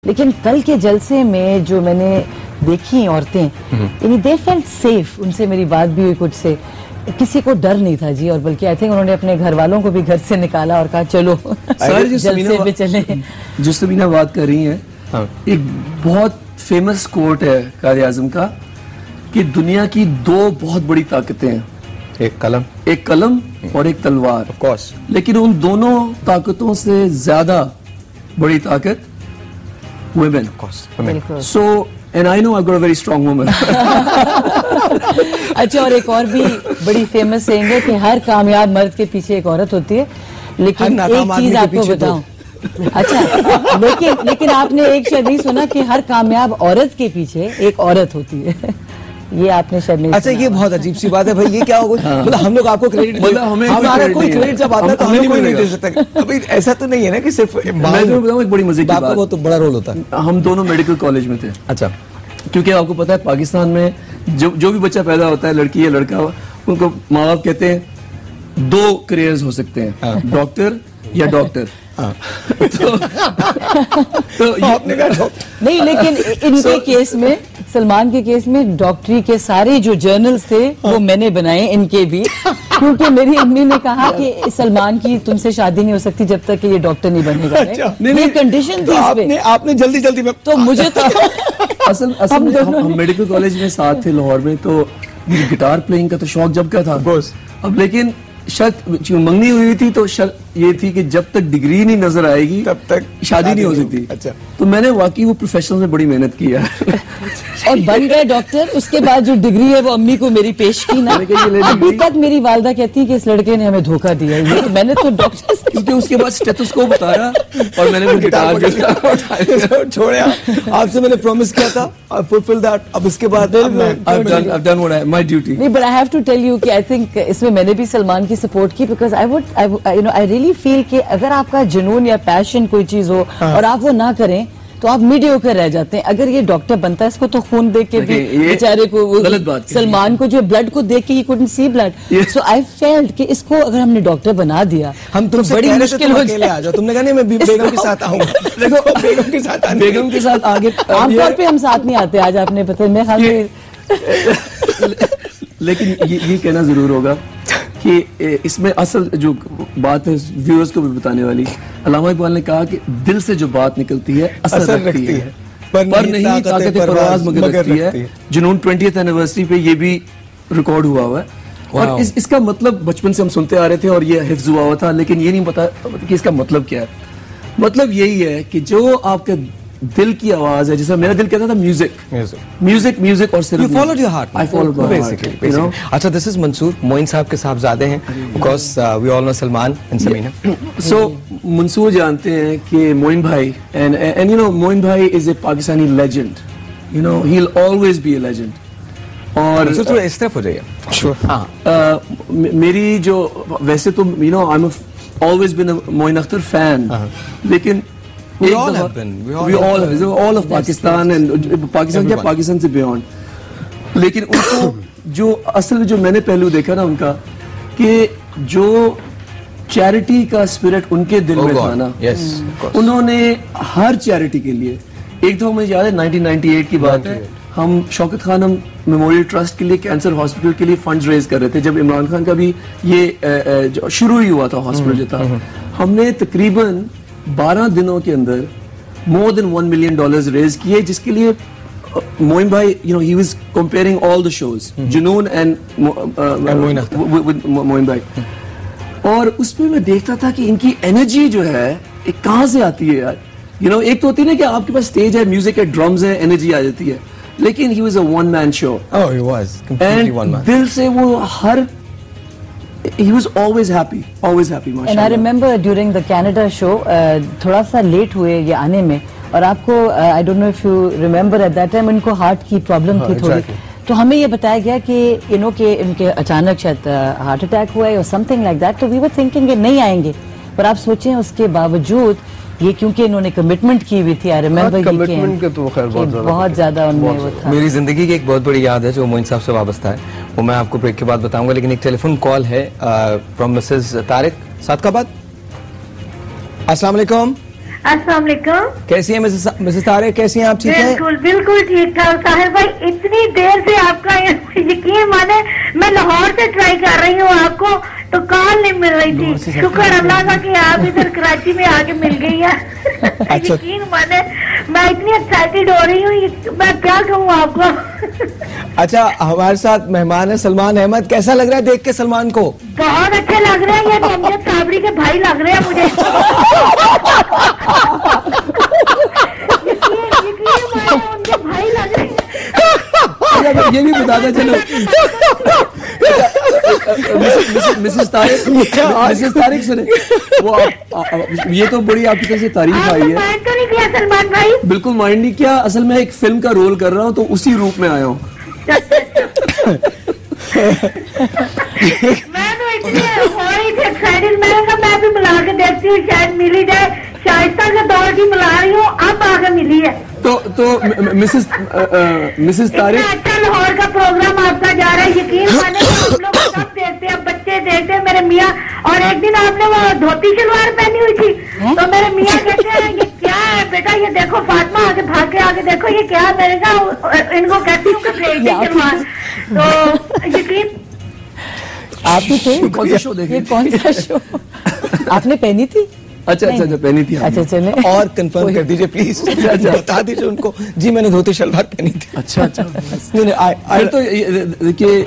लेकिन कल के जलसे में जो मैंने देखी औरतें, यानी दे फेल्ट सेफ, उनसे मेरी बात भी हुई कुछ से, किसी को डर नहीं था जी, और बल्कि आई थिंक उन्होंने अपने घर वालों को भी घर से निकाला और कहा चलो जलसे पे चले। जो सबीना बात कर रही हैं, हाँ। एक बहुत फेमस कोट है कायदे आज़म का कि दुनिया की दो बहुत बड़ी ताकतें हैं, एक कलम और एक तलवार। ऑफ कोर्स, लेकिन उन दोनों ताकतों से ज्यादा बड़ी ताकत women. of course. So, and I know I've got a very strong woman. अच्छा, और एक और भी बड़ी फेमस सेइंग है कि हर कामयाब मर्द के पीछे एक औरत होती है, लेकिन एक चीज आपको बताऊं। अच्छा, लेकिन आपने एक शायद नहीं सुना कि हर कामयाब औरत के पीछे एक औरत होती है। ये आपने शायद नहीं। अच्छा, ये बहुत अजीब सी बात है भाई, ये क्या होगा? मतलब हम लोग आपको क्रेडिट, हमारा कोई क्रेडिट जब आता है तो हमें कोई नहीं दे सकता। अभी ऐसा तो नहीं है ना कि सिर्फ मैं तो बताऊं एक बड़ी मजे की बात, आपका बहुत तो बड़ा रोल होता है। हम दोनों मेडिकल कॉलेज में थे। अच्छा, क्योंकि आपको पता है पाकिस्तान में जो भी बच्चा पैदा होता है, लड़की या लड़का, उनको माँ बाप कहते हैं दो करियर्स हो सकते हैं, डॉक्टर या डॉक्टर। तो आपने कहा नहीं, लेकिन इनके केस में, सलमान के केस में डॉक्टरी के सारे जो जर्नल्स थे वो मैंने बनाए, इनके भी, क्योंकि मेरी अम्मी ने कहा कि सलमान की तुमसे शादी नहीं हो सकती जब तक कि ये डॉक्टर नहीं बनेगा। अच्छा, ये कंडीशन थी इसमें। आपने जल्दी में तो मुझे तो असल हम मेडिकल कॉलेज में साथ थे लाहौर में, तो मुझे गिटार प्लेइंग का तो शौक जब का था। अब लेकिन शर्त मंगनी हुई थी, तो शर्त ये थी कि जब तक डिग्री नहीं नजर आएगी तब तक शादी नहीं हो सकती। अच्छा, तो मैंने वाकई वो प्रोफेशनल में बड़ी मेहनत की है और बन गए डॉक्टर। उसके बाद जो डिग्री है वो अम्मी को मेरी पेश की ना, अभी तक मेरी वालदा कहती है कि इस लड़के ने हमें धोखा दिया है। तो मैंने तो डॉक्टर क्योंकि उसके बाद स्टेथोस्कोप उतारा और मैंने वो गिटार छोड़ा। आपसे मैंने प्रॉमिस किया था, आई फुलफिल दैट। अब इसके बाद I've done what my duty. नहीं, but I have to tell you कि I think इसमें मैंने भी सलमान की सपोर्ट की, because I really feel कि अगर आपका जुनून या पैशन कोई चीज हो और आप वो ना करें तो आप मीडियोकर रह जाते हैं। अगर ये डॉक्टर बनता है, इसको तो खून देख के भी बेचारे को, गलत बात, सलमान को जो ब्लड को देख के ही couldn't see blood, so I felt कि इसको अगर हमने डॉक्टर बना दिया, हम तो बड़ी मुश्किल हो जाए। आ जाओ, तुमने कहा नहीं मैं बेगम के साथ आऊंगा। देखो बेगम के साथ आगे आमतौर पे हम साथ नहीं आते। आज आपने पता है, मैं ख्याल लेकिन ये कहना जरूर होगा कि इसमें असल जो बात है व्यूअर्स को भी बताने वाली, अल्लामा इकबाल ने कहा कि दिल से जो बात निकलती है असर रखती है, पर नहीं ताकत परवाज़ मगर रखती है। जुनून 20th एनिवर्सरी पे ये भी रिकॉर्ड हुआ है। और इसका मतलब बचपन से हम सुनते आ रहे थे और ये हिफ्ज हुआ हुआ था, लेकिन ये नहीं पता कि इसका मतलब क्या है। मतलब यही है कि जो आपके दिल की आवाज है, जैसे मेरा दिल कहता था म्यूजिक और सिर्फ you followed your heart. I followed my heart. Basically. अच्छा, this is मंसूर, मोइन साहब के साहबजादे हैं, because we all know Salman and Samina. So Mansoor जानते हैं कि मोइन भाई and you know मोइन भाई is a Pakistani legend. You know he'll always be a legend. और थोड़ा इस तरफ हो जाइए. Sure. हाँ, मेरी जो वैसे तो you know I'm always been a Moin Akhtar fan. लेकिन We all have been. all of Pakistan and Pakistan क्या पाकिस्तान से beyond. लेकिन उनको जो असल जो मैंने पहलू देखा ना उनका, कि जो चैरिटी का स्पिरिट उनके दिल में था ना, उन्होंने हर चैरिटी के लिए, एक तो मुझे याद है 1998 की बात है, हम शौकत खानम मेमोरियल ट्रस्ट के लिए कैंसर हॉस्पिटल के लिए फंड्स रेज कर रहे थे, जब इमरान खान का भी ये शुरू ही हुआ था हॉस्पिटल जो था। हमने तकरीबन 12 दिनों के अंदर more than $1 million रेज किए, जिसके लिए मोइन भाई, you know, he was comparing all the shows, जुनून and मोइन भाई, और उसमें मैं देखता था कि इनकी एनर्जी जो है एक कहाँ से आती है यार। You know, एक तो होती है ना कि आपके पास स्टेज है, म्यूजिक है, ड्रम्स है, एनर्जी आ जाती है, लेकिन he was a one man show. Oh, he was completely one man. दिल से वो हर He was always happy, mashallah. And I remember during the Canada show, थोड़ा सा लेट हुए ये आने में, और आपको I don't know if you remember at that time उनको हार्ट की प्रॉब्लम थी थोड़ी, तो हमें ये बताया गया कि you know कि इनके अचानक शायद हार्ट अटैक हुआ है or something like that, तो we were thinking कि नहीं आएंगे, पर आप सोचें उसके बावजूद ये, क्योंकि इन्होंने कमिटमेंट की हुई थी। आई रिमेंबर कमिटमेंट के तो खैर बहुत ज्यादा उनमें वो था। मेरी जिंदगी की एक बहुत बड़ी याद है जो मोइन साहब से वाबस्ता है, वो मैं आपको ब्रेक के बाद बताऊंगा, लेकिन एक टेलीफोन कॉल है फ्रॉम मिसेस तारिक सादकाबाद। अस्सलाम वालेकुम। अस्सलाम वालेकुम। कैसी हैं मिसेस तारिक, कैसी हैं आप? ठीक है, बिल्कुल बिल्कुल ठीक ठाक। साहिर भाई इतनी देर से आपका यकीन माने मैं लाहौर से ट्राई कर रही हूँ आपको, तो कॉल नहीं मिल रही थी। शुक्र अल्लाह का कि आप इधर कराची में आके मिल गई है। अच्छा। यकीन माने मैं इतनी एक्साइटेड हो रही हूँ, मैं क्या कहूँ आपको। अच्छा, हमारे साथ मेहमान है सलमान अहमद। कैसा लग रहा है देख के सलमान को? बहुत अच्छे लग रहे हैं, ये अमजद साबरी के भाई लग रहे हैं मुझे। यकीन माने उनके भाई लग रहे हैं। ये भी बताता चलो मिसेस तारिक सुने, वो ये तो बड़ी आपकी तरफ से तारीफ आई है। माइंड तो नहीं किया सलमान भाई? बिल्कुल माइंड नहीं किया, असल में एक फिल्म का रोल कर रहा हूँ तो उसी रूप में आया हूँ। मैं तो इतनी हो रही थी एक्साइटेड, मैं भी मिला के देखती हूँ, शायद मिल ही जाए। शाइस्ता के दौर की मिला रही हूँ, अब आगे मिली है। तो मिसेस तारिक, अच्छा लाहौर का प्रोग्राम आपका जा रहा है, यकीन माने हम लोग सब देखते हैं, बच्चे देखते हैं, मेरे मियाँ। और एक दिन आपने वो धोती सलवार पहनी हुई थी, तो मेरे मियाँ कहते हैं ये क्या है बेटा, ये देखो फातिमा आगे भाग के आगे देखो ये क्या है। मैंने कहा इनको कहती हूँ कि सलवार। तो यकीन आप भी थे? कौन सा शो देखे? कौन सा शो आपने पहनी थी? अच्छा पहनी थी। अच्छा चले और कंफर्म कर दीजिए प्लीज, बता दीजिए उनको। जी मैंने धोती शलवार पहनी थी। अच्छा नहीं तो देखिए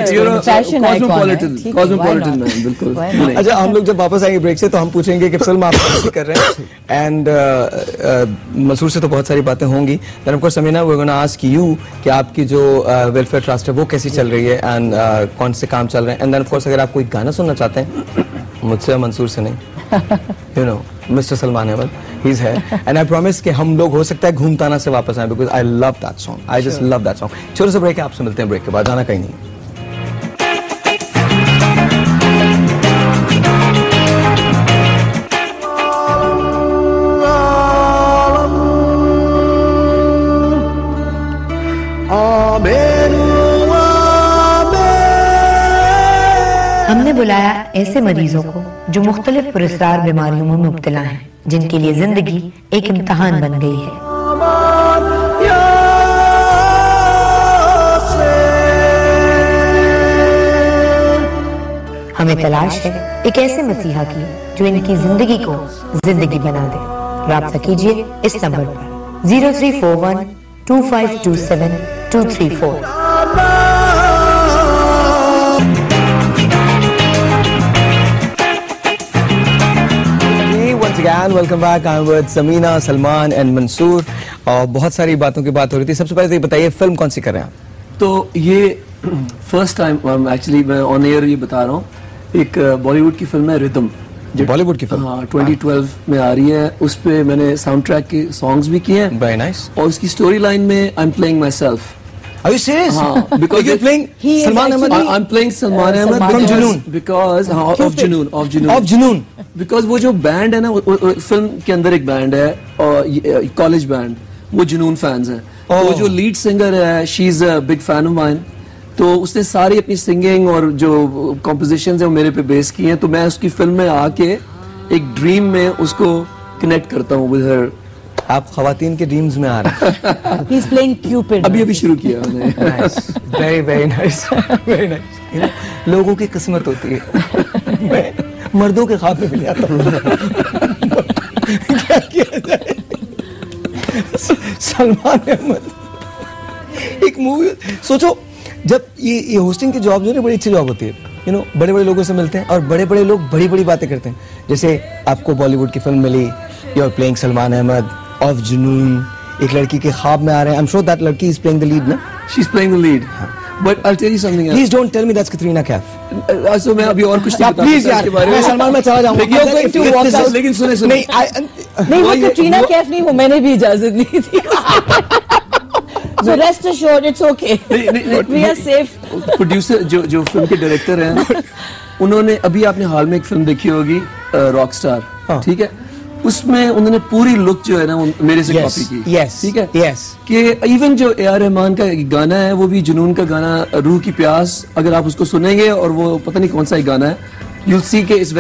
कॉस्मोपॉलिटन मैन, बिल्कुल। अच्छा, हम लोग जब वापस आएंगे ब्रेक से तो हम पूछेंगे कि फिल्म आप कैसे कर रहे हैं, एंड मंसूर से तो बहुत सारी बातें होंगी। Then of course Samina, we are gonna ask you कि आपकी जो वेलफेयर ट्रस्ट है वो कैसी चल रही है, एंड कौन से काम चल रहे हैं। एंड देन ऑफ कोर्स अगर आप कोई गाना सुनना चाहते हैं, मुझसे मंसूर से नहीं, you know, Mr. Salman Ahmed, he's here, and I promise कि हम लोग हो सकता है घूमताना से वापस आए, because I love that song, I just love that song। छोटे से ब्रेक है, आपसे मिलते हैं ब्रेक के बाद, जाना कहीं नहीं। हमने बुलाया ऐसे मरीजों को जो मुख्तलिफ पुरस्कार बीमारियों में मुब्तला हैं, जिनके लिए जिंदगी एक इम्तिहान बन गई है। हमें तलाश है एक ऐसे मसीहा की जो इनकी जिंदगी को जिंदगी बना दे। राब्ता कीजिए इस नंबर पर 0341 2527 234। Again, welcome back. I'm with Samina, Salman and Mansoor। और बहुत सारी बातों की बात हो रही थी। सबसे पहले तो ये बताइए फिल्म कौन सी कर रहे हैं आप? तो ये फर्स्ट टाइम एक्चुअली मैं ऑन एयर ये बता रहा हूँ, एक बॉलीवुड की फिल्म है रिदम, जो बॉलीवुड की फिल्म, हाँ 2012 में आ रही है। उस पे मैंने साउंड ट्रैक के सॉन्ग्स भी किए हैं। Very nice। और उसकी स्टोरी लाइन में I am playing myself. Are you serious? हाँ, because you're playing Salman Ahmed? I'm playing Salman Ahmed from Junoon, because of Junoon of Junoon, because वो जो बैंड है ना, फिल्म के अंदर एक बैंड है और कॉलेज बैंड, वो जुनून फैंस हैं। वो जो लीड सिंगर है, she is a big fan of mine. तो उसने सारी अपनी सिंगिंग और जो कॉम्पोजिशंस है वो मेरे पे बेस की हैं। तो मैं उसकी फिल्म में आके एक ड्रीम में उसको कनेक्ट करता हूँ विद हर। आप खवातीन के ड्रीम्स में आ रहे हैं। He's playing Cupid। अभी शुरू किया मैंने। Very very nice, very nice। लोगों की किस्मत होती है, मैं मर्दों के ख्वाब में भी आता हूँ। क्या किया जाए? सलमान अहमद एक मूवी, सोचो जब ये होस्टिंग की जॉब जो है बड़ी अच्छी जॉब होती है, यू नो, बड़े बड़े लोगों से मिलते हैं और बड़े बड़े लोग बड़ी बड़ी बातें करते हैं। जैसे आपको बॉलीवुड की फिल्म मिली, you are playing Salman Ahmed of Junoon, एक लड़की के ख्वाब में आ रहे हैं। आई एम श्योर दैट लड़की इज प्लेइंग द लीड ना? She is playing the lead, but I tell you something else. Please don't tell me that's Katrina Kaif. So मैं अभी और कुछ नहीं बता प्लीज यार, मैं सलमान में चला जाऊंगा। लेकिन सुने नहीं, वो कैटरीना कैफ नहीं हूँ, मैंने भी इजाजत ली थी। So rest assured, it's okay. We are safe. Producer जो फिल्म के डायरेक्टर हैं, उन्होंने अभी आपने हाल में एक फिल्म देखी होगी रॉक स्टार, ठीक है, उसमें उन्होंने पूरी लुक जो है ना मेरे से कॉपी की। ठीक है, कि इवन जो ए आर रहमान का गाना है वो भी जुनून का गाना, रूह की प्यास, अगर आप उसको सुनेंगे और वो पता नहीं कौन सा एक गाना है, you'll see कि it's very much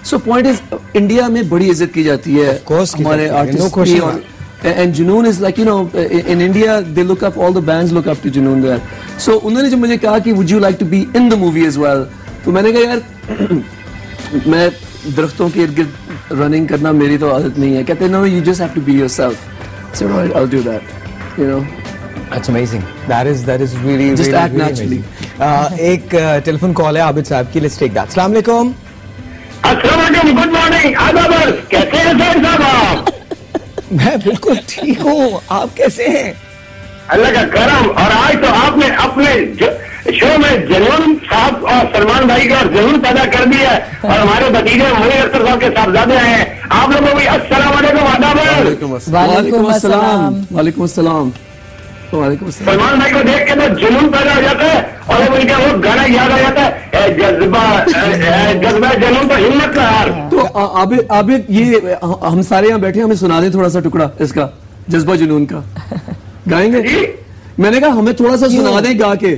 so point is India में बड़ी इज्जत की जाती है हमारे आर्टिस्ट की, और and Junoon is like, you know, in India they look up, all the bands look up to Junoon there. So उन्होंने जब मुझे कहा कि would you like to be in the movie as well, तो मैंने कहा यार मैं दरख्तों के इर्द गिर्द रनिंग करना मेरी तो आदत नहीं है. कहते no, you just have to be yourself. So no, I'll do that, you know. That's amazing. That is really just really, act really naturally. एक टेलीफोन कॉल है आबिद साहब की, let's take that. अस्सलाम वालेकुम. अस्सलाम वालेकुम, गुड मॉर्निंग, आदाब, कैसे हैं सर साहब आप? मैं बिल्कुल ठीक हूँ, आप कैसे हैं? अल्लाह का करम. और आज तो आपने अपने शो में जुनून साहब और सलमान भाई का जुनून पैदा कर दिया है, और हमारे भतीजे मोइन अख्तर साहब के साहबजादे आए हैं. आप लोगों को भी अस्सलाम वालेकुम, आदाब. वालेकुम अस्सलाम. वालेकुम अस्सलाम. सलमान भाई को देख के तो जुनून पैदा हो जाता है, और उनका वो गाना याद आ जाता है, जज्बा जुनून तो हिम्मत का हार. तो आबिद ये हम सारे यहाँ बैठे, हमें सुना दे थोड़ा सा टुकड़ा इसका, जज्बा जुनून का. गाएंगे? मैंने कहा हमें थोड़ा सा सुना दे गा के.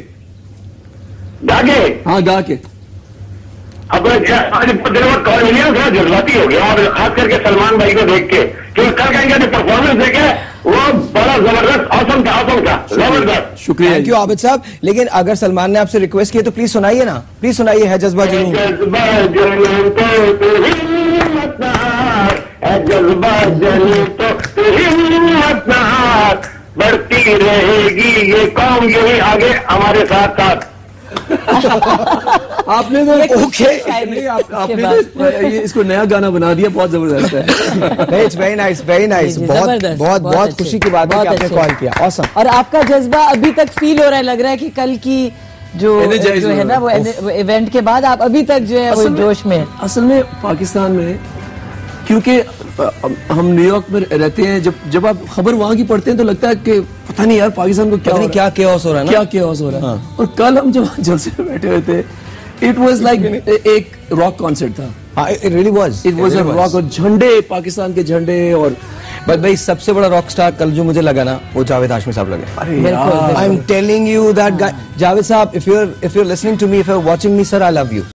हाँ गा के. अब आज देर बाद कॉल मिली है, थोड़ा जज्बाती हो गया, और खास करके सलमान भाई को देख के, क्योंकि कल का इनका जो परफॉर्मेंस देखे वो बड़ा जबरदस्त, ऑसम था जबरदस्त. शुक्रिया, थैंक यू आबिद साहब. लेकिन अगर सलमान ने आपसे रिक्वेस्ट की तो प्लीज सुनाइए ना, प्लीज सुनाइए है जज्बा जुनून. जज्बा जुनून तो हिम्मत ना हार, जज्बा जुनून तो हिम्मत ना हार, बढ़ती रहेगी ये कौम यही आगे हमारे साथ साथ. आपने तो आपने तो ये इसको नया गाना बना दिया, बहुत जबरदस्त है. It's very nice, very nice. बहुत खुशी की बात है कि आपने कॉल किया. ऑसम. और आपका जज्बा अभी तक फील हो रहा है, लग रहा है कि कल की जो है ना वो इवेंट के बाद आप अभी तक जो है वो जोश में. असल में पाकिस्तान में, क्योंकि हम न्यूयॉर्क में रहते हैं, जब आप खबर वहां की पढ़ते हैं तो लगता है कि पता नहीं यार पाकिस्तान को क्या केओस हो रहा है ना, क्या केओस हो रहा है. और कल हम जब जलसे में बैठे हुए थे, इट वाज लाइक एक रॉक कॉन्सर्ट था. It really was. It was a rock, और झंडे, पाकिस्तान के झंडे. और बट भाई सबसे बड़ा रॉक स्टार कल जो मुझे लगा ना, वो जावेद हाशमी साहब लगे. I am telling you that guy, Javed sahab, if you're listening to me, if you're watching me, sir, I love you.